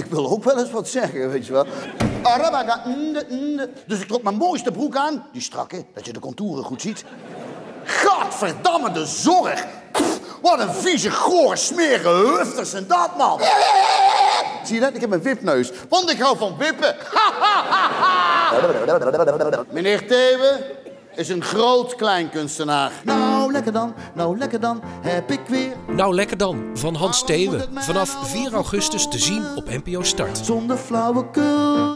wil ook wel eens wat zeggen, weet je wel. Dus ik trok mijn mooiste broek aan. Die strakke, dat je de contouren goed ziet. Gadverdamme, de zorg. Pff, wat een vieze, gore, smerige hufters en dat, man. Zie je dat? Ik heb een wipneus. Want ik hou van wippen. Meneer Thewe is een groot kleinkunstenaar. Nou, lekker dan, heb ik weer... Nou, lekker dan, van Hans Thewe. Vanaf 4 augustus te zien op NPO Start. Zonder flauwekul.